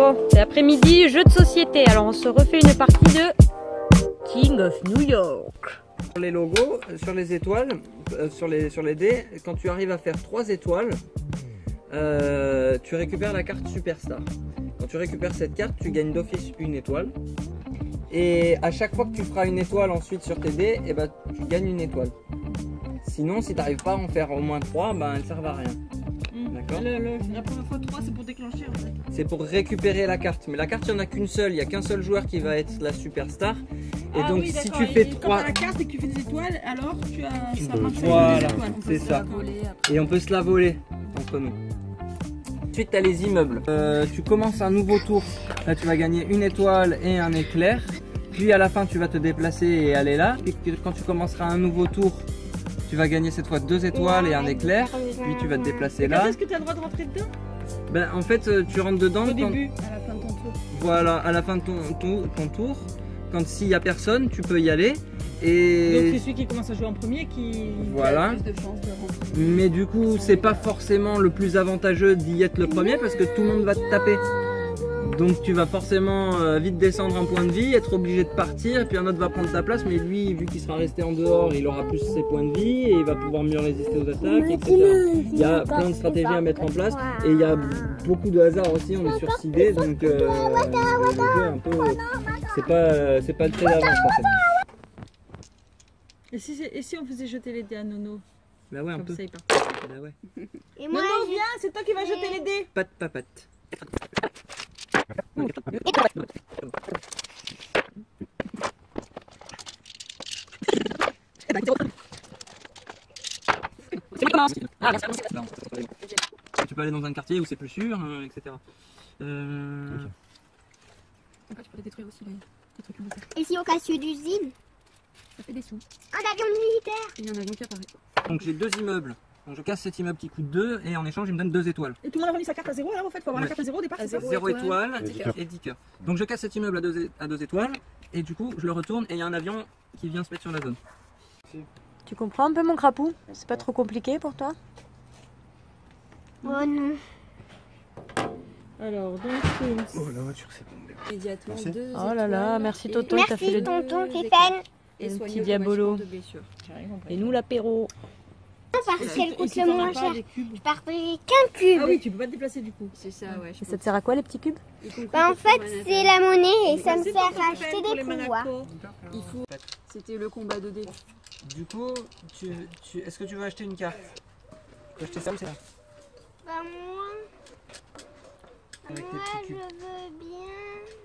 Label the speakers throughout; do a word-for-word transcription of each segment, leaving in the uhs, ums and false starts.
Speaker 1: Bon, c'est après-midi, jeu de société. Alors on se refait une partie de King of New York.
Speaker 2: Sur les logos, sur les étoiles, euh, sur, les, sur les dés, quand tu arrives à faire trois étoiles, euh, tu récupères la carte Superstar. Quand tu récupères cette carte, tu gagnes d'office une étoile. Et à chaque fois que tu feras une étoile ensuite sur tes dés, et ben, tu gagnes une étoile. Sinon, si tu n'arrives pas à en faire au moins trois, ben, elles ne servent à rien.
Speaker 3: Mmh.
Speaker 2: D'accord.
Speaker 3: Le, le, la première fois trois, c'est pour déclencher en fait.
Speaker 2: C'est pour récupérer la carte. Mais la carte, il n'y en a qu'une seule. Il n'y a qu'un seul joueur qui va être la Superstar. Et
Speaker 3: ah,
Speaker 2: donc,
Speaker 3: oui,
Speaker 2: si
Speaker 3: tu
Speaker 2: fais
Speaker 3: trois.
Speaker 2: trois.
Speaker 3: Quand tu as la carte et que tu fais des étoiles, alors tu as. Ça marche
Speaker 2: Voilà,
Speaker 3: avec des étoiles.
Speaker 2: c'est ça. Et on peut se la voler entre nous. Ensuite, tu as les immeubles. Euh, tu commences un nouveau tour. Là, tu vas gagner une étoile et un éclair. Puis à la fin, tu vas te déplacer et aller là. Puis quand tu commenceras un nouveau tour, tu vas gagner cette fois deux étoiles et un éclair. Puis tu vas te déplacer là.
Speaker 3: Est-ce que tu as le droit de rentrer dedans?
Speaker 2: Ben, en fait, tu rentres dedans.
Speaker 3: Au
Speaker 2: quand...
Speaker 3: début, à la fin de ton tour.
Speaker 2: Voilà, à la fin de ton, ton, ton tour. Quand s'il n'y a personne, tu peux y aller. Et...
Speaker 3: Donc c'est celui qui commence à jouer en premier qui,
Speaker 2: voilà.
Speaker 3: qui a plus de chances de rentrer.
Speaker 2: Mais du coup, c'est pas forcément le plus avantageux d'y être le premier parce que tout le monde va te taper. Donc tu vas forcément euh, vite descendre un point de vie, être obligé de partir, et puis un autre va prendre ta place, mais lui, vu qu'il sera resté en dehors, il aura plus ses points de vie et il va pouvoir mieux résister aux attaques, et cetera. Il y a plein de stratégies à mettre en place et il y a beaucoup de hasard aussi, on est sur six dés, donc euh, le jeu un peu, c'est pas, c'est pas très d'avance en fait.
Speaker 3: Et si, et si on faisait jeter les dés à Nono?
Speaker 2: Bah ouais, un
Speaker 3: Comme
Speaker 2: peu.
Speaker 3: ça, il part.
Speaker 2: Bah ouais.
Speaker 4: Et moi,
Speaker 3: Nono, viens, c'est toi qui vas jeter les dés.
Speaker 2: Pat papat. Tu peux aller dans un quartier où c'est plus sûr, euh, et cetera. Euh...
Speaker 5: Après, tu peux les détruire aussi, les, les trucs militaires.
Speaker 4: et si on casse une usine?
Speaker 5: Ça fait des sous.
Speaker 4: Un avion militaire?
Speaker 5: Il y a un avion qui apparaît.
Speaker 2: Donc j'ai deux immeubles. Donc je casse cet immeuble qui coûte deux et en échange il me donne deux étoiles.
Speaker 3: Et tout le monde a remis sa carte à zéro alors en fait, faut avoir
Speaker 2: Ouais.
Speaker 3: la carte à zéro au départ, c'est ça?
Speaker 2: Zéro étoile
Speaker 5: étoile,
Speaker 2: et
Speaker 5: dix
Speaker 2: dix
Speaker 5: cœurs.
Speaker 2: et dix cœurs. Donc je casse cet immeuble à deux, à deux étoiles et du coup je le retourne et il y a un avion qui vient se mettre sur la zone.
Speaker 1: Tu comprends un peu mon crapou? C'est pas trop compliqué pour toi?
Speaker 4: Oh non.
Speaker 3: Alors, donc c'est...
Speaker 2: Oh la voiture c'est tombé.
Speaker 5: Immédiatement,
Speaker 2: Merci.
Speaker 5: deux
Speaker 1: Oh là là,
Speaker 5: étoiles
Speaker 1: merci
Speaker 5: et
Speaker 1: Toto, il t'a fait
Speaker 4: Merci
Speaker 1: le
Speaker 4: tonton
Speaker 5: deux
Speaker 4: Stéphane.
Speaker 5: et
Speaker 1: Un
Speaker 5: soigner
Speaker 1: petit
Speaker 5: automatiquement
Speaker 1: diabolo.
Speaker 5: de blessures.
Speaker 3: J'ai rien compris.
Speaker 1: Et nous l'apéro.
Speaker 4: Parce qu'elle
Speaker 3: Et
Speaker 4: coûte
Speaker 3: si
Speaker 4: le
Speaker 3: t'en as
Speaker 4: moins
Speaker 3: pas,
Speaker 4: cher.
Speaker 3: des cubes.
Speaker 4: Je partais qu'un cube.
Speaker 3: Ah oui, tu peux pas te déplacer du coup.
Speaker 5: C'est ça, ouais.
Speaker 1: Et ça te sert à quoi les petits cubes?
Speaker 4: Bah, en fait, c'est la monnaie et ça me
Speaker 3: C'est
Speaker 4: sert
Speaker 3: pour
Speaker 4: à
Speaker 3: Stéphane,
Speaker 4: acheter
Speaker 3: pour
Speaker 4: des
Speaker 3: les
Speaker 4: pouvoirs.
Speaker 3: Monaco.
Speaker 5: Il faut. C'était le combat de dés.
Speaker 2: Du coup, tu, tu, est-ce que tu veux acheter une carte? Tu veux acheter ça ou ça?
Speaker 4: Bah moi,
Speaker 2: Avec tes
Speaker 4: moi
Speaker 2: petits
Speaker 4: je
Speaker 2: cubes.
Speaker 4: veux bien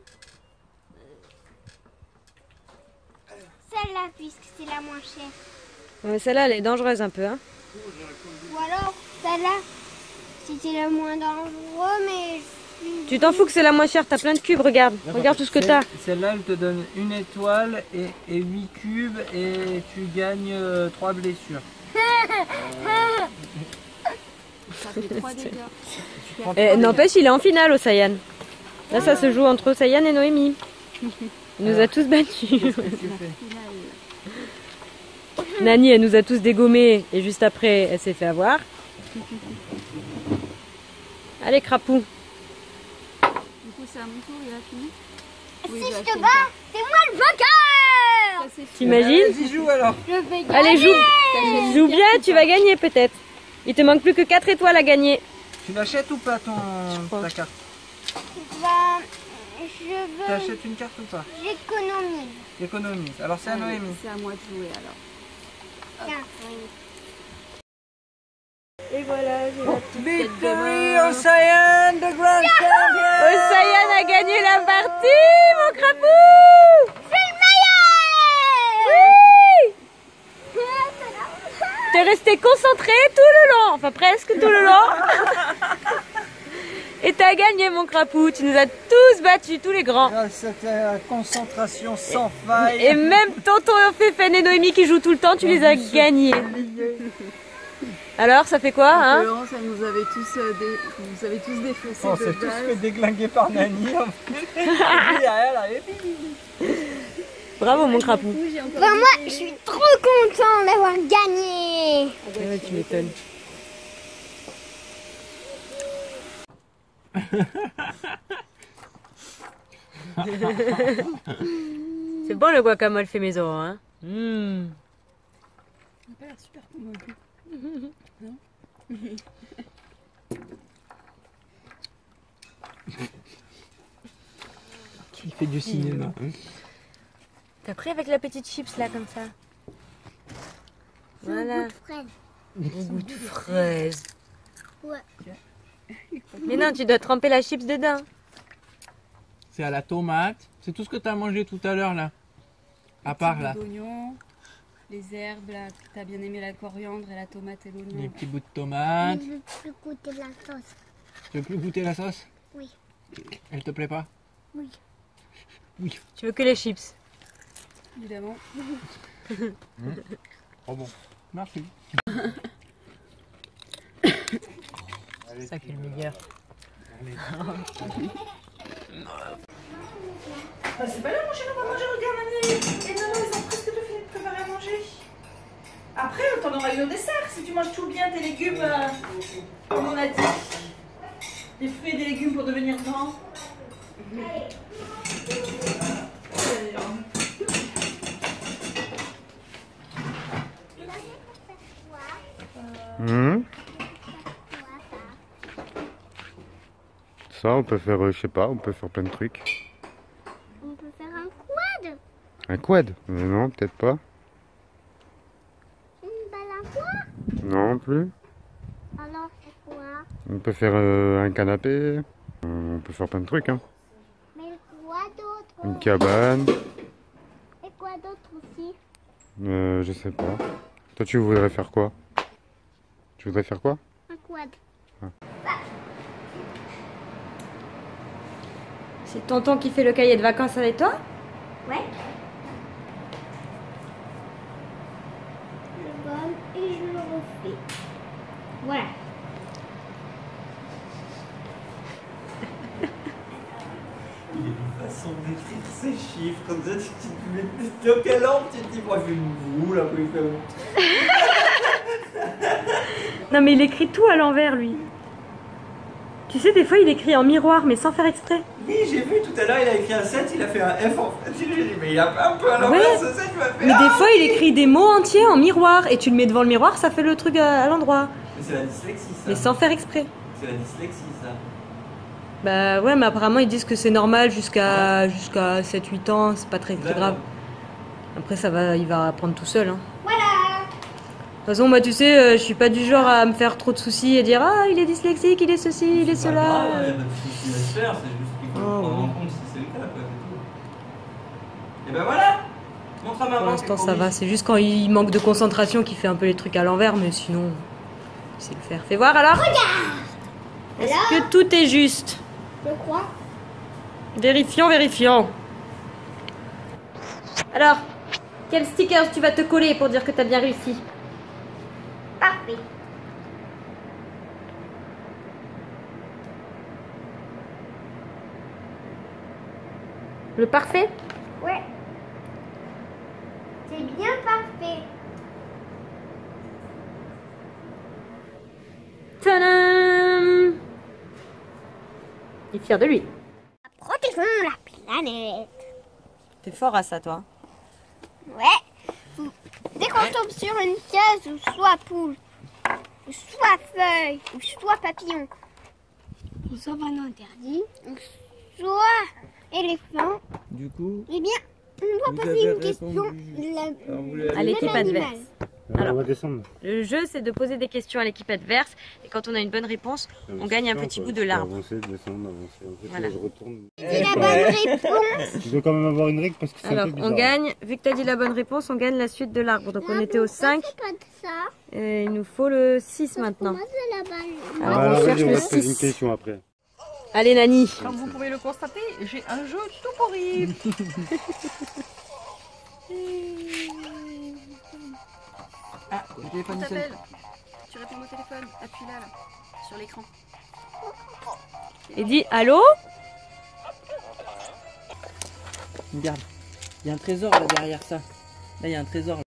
Speaker 4: euh, celle-là puisque c'est la moins chère.
Speaker 1: Ouais, celle-là elle est dangereuse un peu hein.
Speaker 4: Ou alors celle-là, c'était la moins dangereux, mais je suis...
Speaker 1: Tu t'en fous que c'est la moins chère, t'as plein de cubes, regarde. Regarde tout ce que t'as.
Speaker 2: Celle-là elle te donne une étoile et, et huit cubes et tu gagnes euh, trois blessures.
Speaker 5: Ça fait trois dégâts.
Speaker 1: Eh, N'empêche, il est en finale au Saiyan. Là ça se joue entre Saiyan et Noémie. Il nous a tous battus.
Speaker 2: Qu'est-ce que tu fais?
Speaker 1: Nani elle nous a tous dégommés et juste après elle s'est fait avoir. Allez crapou.
Speaker 5: Du coup, c'est à mon tour, il a fini. Oui,
Speaker 4: Si
Speaker 5: j'ai
Speaker 4: je
Speaker 5: acheté
Speaker 4: te
Speaker 5: une
Speaker 4: bats,
Speaker 5: carte.
Speaker 4: c'est moi le vainqueur.
Speaker 5: Ça, c'est fait.
Speaker 1: T'imagines?
Speaker 2: Vas-y joue alors.
Speaker 4: Je vais gagner.
Speaker 1: Allez joue.
Speaker 5: T'achètes une
Speaker 1: Joue
Speaker 5: carte
Speaker 1: bien,
Speaker 5: ou
Speaker 1: tu
Speaker 5: pas
Speaker 1: vas gagner peut-être. Il te manque plus que quatre étoiles à gagner.
Speaker 2: Tu l'achètes ou pas ton
Speaker 1: crois.
Speaker 2: ta carte?
Speaker 4: Bah, je veux...
Speaker 2: T'achètes une carte ou pas?
Speaker 4: J'économise.
Speaker 2: Économise. Alors c'est à
Speaker 5: Allez,
Speaker 2: Noémie.
Speaker 5: c'est à moi de jouer alors.
Speaker 4: Tiens.
Speaker 1: Et voilà, j'ai la petite tête de
Speaker 2: Victory
Speaker 1: main.
Speaker 2: au Saiyan, the grand champion.
Speaker 1: Oh, Saiyan a gagné la partie, mon crapou.
Speaker 4: C'est le meilleur.
Speaker 1: Oui. T'es resté concentré tout le long, enfin presque tout le long. Et t'as gagné mon crapou, tu nous as tous battus, tous les grands.
Speaker 2: Ah, c'était la concentration sans faille.
Speaker 1: Et même tonton Féfen et Noémie qui jouent tout le temps, tu les as gagnés. Alors, ça fait quoi, hein?
Speaker 5: Laurent, ça nous avait tous, euh, dé... vous avez tous défoncé
Speaker 2: On
Speaker 5: de
Speaker 2: s'est tous
Speaker 5: base.
Speaker 2: fait déglinguer par Nani. En plus. Et puis derrière, là, et puis-
Speaker 1: Bravo mon crapou.
Speaker 5: Oui, j'ai encore
Speaker 4: Bah
Speaker 5: des-
Speaker 4: moi, je suis trop content d'avoir gagné.
Speaker 1: Ouais, tu m'étonnes. C'est bon le guacamole fait maison, hein. Mmh.
Speaker 5: On n'a pas l'air super convaincu. Non.
Speaker 2: Il fait du cinéma. Hein.
Speaker 1: T'as pris avec la petite chips là comme ça. Voilà.
Speaker 4: Goût de fraise.
Speaker 1: Au goût de fraise.
Speaker 4: Ouais.
Speaker 1: Mais non, tu dois tremper la chips dedans.
Speaker 2: C'est à la tomate. C'est tout ce que tu as mangé tout à l'heure là. À part là.
Speaker 5: L'oignon, les herbes, là, t'as bien aimé la coriandre et la tomate et
Speaker 2: Les
Speaker 5: l'oignon.
Speaker 2: petits bouts de
Speaker 4: Mais
Speaker 2: tomate.
Speaker 4: je veux plus goûter la sauce.
Speaker 2: Tu veux plus goûter la sauce?
Speaker 4: Oui.
Speaker 2: Elle te plaît pas?
Speaker 4: Oui.
Speaker 2: Oui.
Speaker 1: Tu veux que les chips.
Speaker 5: Évidemment.
Speaker 2: Oh bon. Merci.
Speaker 1: Ça fait le meilleur.
Speaker 3: Ah, c'est pas là, mon chéri, on va manger, regarde, Annie. Et non, non, ils ont presque tout fini de préparer à manger. Après, t'en auras eu au dessert, si tu manges tout bien tes légumes, euh, comme on a dit. Des fruits et des légumes pour devenir grand.
Speaker 6: Mmh. Ça, on peut faire, euh, je sais pas, on peut faire plein de trucs.
Speaker 4: On peut faire un quad.
Speaker 6: Un quad? Mais non, peut-être pas.
Speaker 4: Une balle à quoi?
Speaker 6: Non plus.
Speaker 4: Alors, c'est quoi?
Speaker 6: On peut faire euh, un canapé. Euh, on peut faire plein de trucs, hein.
Speaker 4: Mais quoi d'autre?
Speaker 6: Une cabane.
Speaker 4: Et quoi d'autre aussi?
Speaker 6: Euh, je sais pas. Toi, tu voudrais faire quoi? Tu voudrais faire quoi?
Speaker 4: Un quad.
Speaker 1: C'est tonton qui fait le cahier de vacances avec toi?
Speaker 4: Ouais. Je le donne et je le refais. Voilà.
Speaker 2: Il y a une façon d'écrire ces chiffres comme ça, tu te mets dans quelle langue tu te dis, moi je fais une boule, là, puis il fait.
Speaker 1: Non mais il écrit tout à l'envers lui. Tu sais, des fois il écrit en miroir mais sans faire exprès.
Speaker 2: Oui, j'ai vu tout à l'heure, il a écrit un sept, il a fait un F en fait. J'ai dit, mais il a un peu à l'envers
Speaker 1: Ouais.
Speaker 2: ce sept, il m'a fait.
Speaker 1: Mais
Speaker 2: Ah
Speaker 1: des fois il écrit des mots entiers en miroir et tu le mets devant le miroir, ça fait le truc à, à l'endroit.
Speaker 2: Mais c'est la dyslexie ça.
Speaker 1: Mais sans faire exprès.
Speaker 2: C'est la dyslexie ça.
Speaker 1: Bah ouais, mais apparemment ils disent que c'est normal jusqu'à jusqu'à sept huit ans, c'est pas très, très
Speaker 2: D'accord.
Speaker 1: grave. Après ça va, il va apprendre tout seul. Hein.
Speaker 4: Voilà.
Speaker 1: De toute façon, moi tu sais, euh, je suis pas du genre à me faire trop de soucis et dire ah il est dyslexique, il est ceci, il est
Speaker 2: C'est pas
Speaker 1: cela.
Speaker 2: grave, il y a pas de souci à se faire, c'est juste qu'il faut
Speaker 1: Oh,
Speaker 2: le prendre en
Speaker 1: ouais.
Speaker 2: compte si c'est le cas, quoi, c'est tout. Et ben voilà. Montre à maman.
Speaker 1: Pour l'instant
Speaker 2: qu'elle
Speaker 1: ça va,
Speaker 2: corrige.
Speaker 1: c'est juste quand il manque de concentration qu'il fait un peu les trucs à l'envers, mais sinon il sait le faire. Fais voir alors. Est-ce que tout est juste?
Speaker 4: Je crois.
Speaker 1: Vérifions, vérifions. Alors, quel sticker tu vas te coller pour dire que t'as bien réussi?
Speaker 4: Parfait.
Speaker 1: Le parfait?
Speaker 4: Ouais. C'est bien parfait.
Speaker 1: Tadam! Il est fier de lui.
Speaker 4: Protégeons la planète.
Speaker 1: T'es fort à ça, toi.
Speaker 4: Ouais. Dès qu'on tombe sur une case ou soit poule, ou soit feuille, ou soit papillon, ou soit banane interdit, ou soit éléphant,
Speaker 2: Du coup,
Speaker 4: eh bien, on doit
Speaker 2: Vous
Speaker 4: poser
Speaker 2: avez
Speaker 4: une
Speaker 2: répondu
Speaker 4: question
Speaker 2: juste.
Speaker 4: de la-
Speaker 2: alors vous l'avez-
Speaker 1: À l'équipe
Speaker 4: même
Speaker 1: adverse.
Speaker 4: animal.
Speaker 1: Alors.
Speaker 6: on va descendre.
Speaker 1: Le jeu, c'est de poser des questions à l'équipe adverse. Et quand on a une bonne réponse, on gagne un petit bout de l'arbre.
Speaker 6: Avancer, descendre, avancer. En fait,
Speaker 1: Voilà.
Speaker 6: je retourne.
Speaker 4: C'est la bonne réponse.
Speaker 6: Tu dois quand même avoir une règle parce que c'est un
Speaker 1: Alors,
Speaker 6: peu bizarre.
Speaker 1: on gagne, vu que tu as dit la bonne réponse, on gagne la suite de l'arbre. Donc, on était au cinq.
Speaker 4: C'est pas de ça.
Speaker 1: Et il nous faut le six maintenant.
Speaker 4: Moi, c'est la balle.
Speaker 1: Alors,
Speaker 6: Ah,
Speaker 1: on
Speaker 6: vas-y,
Speaker 1: cherche
Speaker 6: on
Speaker 1: le
Speaker 6: va te poser une
Speaker 1: six.
Speaker 6: question après.
Speaker 1: Allez, Nani.
Speaker 3: Comme vous pouvez le constater, j'ai un jeu tout pourri.
Speaker 2: Ah, le téléphone
Speaker 5: On
Speaker 2: il sonne.
Speaker 5: t'appelle. Tu réponds au téléphone. Appuie là, là, sur l'écran.
Speaker 1: Et dis allô?
Speaker 2: Regarde, il y a un trésor là derrière ça. Là, il y a un trésor.